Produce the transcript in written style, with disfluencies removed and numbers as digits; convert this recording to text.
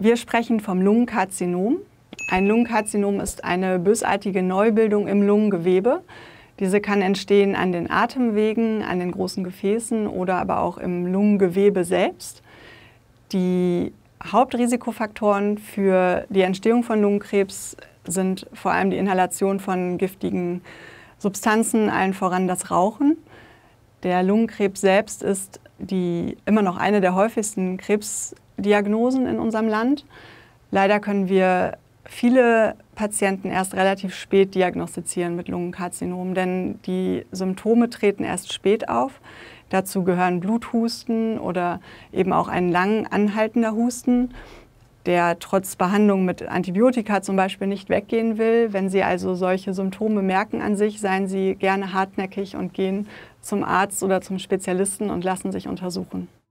Wir sprechen vom Lungenkarzinom. Ein Lungenkarzinom ist eine bösartige Neubildung im Lungengewebe. Diese kann entstehen an den Atemwegen, an den großen Gefäßen oder aber auch im Lungengewebe selbst. Die Hauptrisikofaktoren für die Entstehung von Lungenkrebs sind vor allem die Inhalation von giftigen Substanzen, allen voran das Rauchen. Der Lungenkrebs selbst ist immer noch eine der häufigsten Krebsdiagnosen in unserem Land. Leider können wir viele Patienten erst relativ spät diagnostizieren mit Lungenkarzinom, denn die Symptome treten erst spät auf. Dazu gehören Bluthusten oder eben auch ein lang anhaltender Husten, der trotz Behandlung mit Antibiotika zum Beispiel nicht weggehen will. Wenn Sie also solche Symptome merken an sich, seien Sie gerne hartnäckig und gehen zum Arzt oder zum Spezialisten und lassen sich untersuchen.